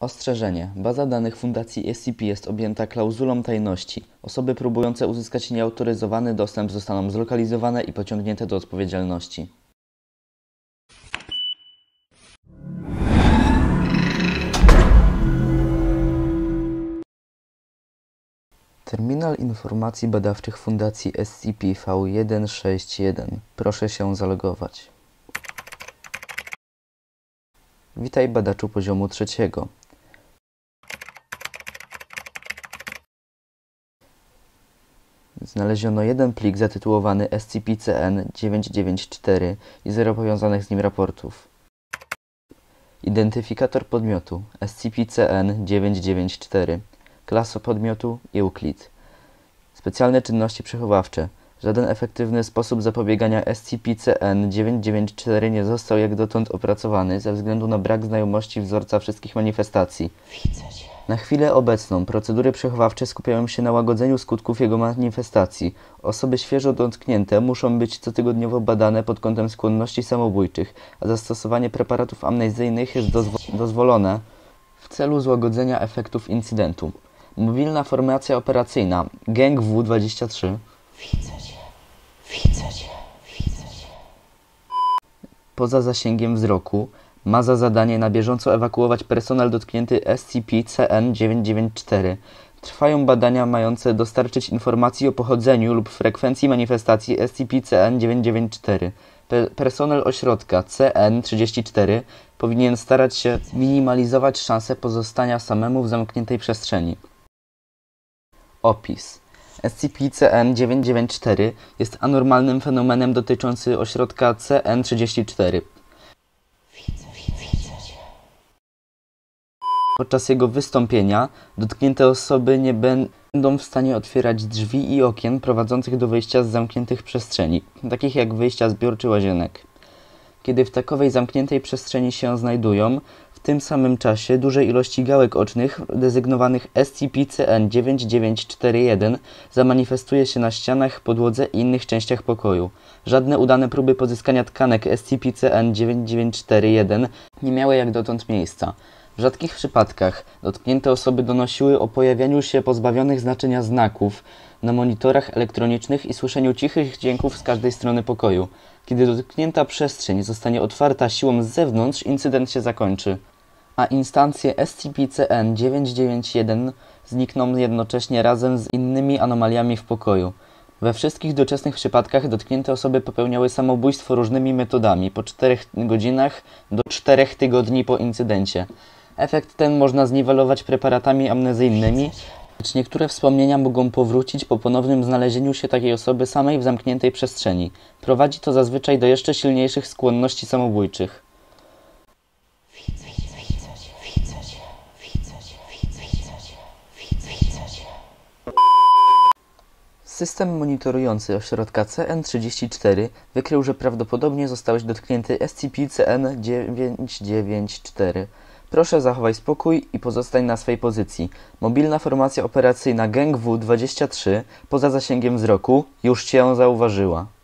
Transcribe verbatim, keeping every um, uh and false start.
Ostrzeżenie. Baza danych Fundacji S C P jest objęta klauzulą tajności. Osoby próbujące uzyskać nieautoryzowany dostęp zostaną zlokalizowane i pociągnięte do odpowiedzialności. Terminal Informacji Badawczych Fundacji S C P V jeden sześć jeden. Proszę się zalogować. Witaj, badaczu poziomu trzeciego. Znaleziono jeden plik zatytułowany S C P C N dziewięćset dziewięćdziesiąt cztery i zero powiązanych z nim raportów. Identyfikator podmiotu S C P C N dziewięćset dziewięćdziesiąt cztery. Klasa podmiotu Euclid. Specjalne czynności przechowawcze. Żaden efektywny sposób zapobiegania S C P C N dziewięćset dziewięćdziesiąt cztery nie został jak dotąd opracowany ze względu na brak znajomości wzorca wszystkich manifestacji. Widzę cię. Na chwilę obecną procedury przechowawcze skupiają się na łagodzeniu skutków jego manifestacji. Osoby świeżo dotknięte muszą być cotygodniowo badane pod kątem skłonności samobójczych, a zastosowanie preparatów amnezyjnych jest dozwo dozwolone w celu złagodzenia efektów incydentu. Mobilna formacja operacyjna Gang W dwadzieścia trzy. Widzę cię. Widzę cię. Widzę cię. Poza zasięgiem wzroku ma za zadanie na bieżąco ewakuować personel dotknięty S C P C N dziewięćset dziewięćdziesiąt cztery. Trwają badania mające dostarczyć informacji o pochodzeniu lub frekwencji manifestacji S C P C N dziewięćset dziewięćdziesiąt cztery. Pe personel ośrodka C N trzydzieści cztery powinien starać się minimalizować szanse pozostania samemu w zamkniętej przestrzeni. Opis. S C P C N dziewięćset dziewięćdziesiąt cztery jest anormalnym fenomenem dotyczącym ośrodka C N trzydzieści cztery. Widzę, widzę cię. Podczas jego wystąpienia dotknięte osoby nie będą w stanie otwierać drzwi i okien prowadzących do wyjścia z zamkniętych przestrzeni, takich jak wyjścia zbiór czy łazienek. Kiedy w takowej zamkniętej przestrzeni się znajdują, w tym samym czasie duże ilości gałek ocznych desygnowanych S C P C N dziewięćset dziewięćdziesiąt cztery jeden zamanifestuje się na ścianach, podłodze i innych częściach pokoju. Żadne udane próby pozyskania tkanek S C P C N dziewięćset dziewięćdziesiąt cztery jeden nie miały jak dotąd miejsca. W rzadkich przypadkach dotknięte osoby donosiły o pojawianiu się pozbawionych znaczenia znaków na monitorach elektronicznych i słyszeniu cichych dźwięków z każdej strony pokoju. Kiedy dotknięta przestrzeń zostanie otwarta siłą z zewnątrz, incydent się zakończy, a instancje S C P C N dziewięćset dziewięćdziesiąt jeden znikną jednocześnie razem z innymi anomaliami w pokoju. We wszystkich doczesnych przypadkach dotknięte osoby popełniały samobójstwo różnymi metodami po czterech godzinach do czterech tygodni po incydencie. Efekt ten można zniwelować preparatami amnezyjnymi, lecz niektóre wspomnienia mogą powrócić po ponownym znalezieniu się takiej osoby samej w zamkniętej przestrzeni. Prowadzi to zazwyczaj do jeszcze silniejszych skłonności samobójczych. Widzę, widzę cię. Widzę cię. Widzę cię. Widzę cię. Widzę cię. System monitorujący ośrodka C N trzydzieści cztery wykrył, że prawdopodobnie zostałeś dotknięty S C P C N dziewięćset dziewięćdziesiąt cztery. Proszę zachowaj spokój i pozostań na swej pozycji. Mobilna formacja operacyjna Gang W dwadzieścia trzy poza zasięgiem wzroku już Cię zauważyła.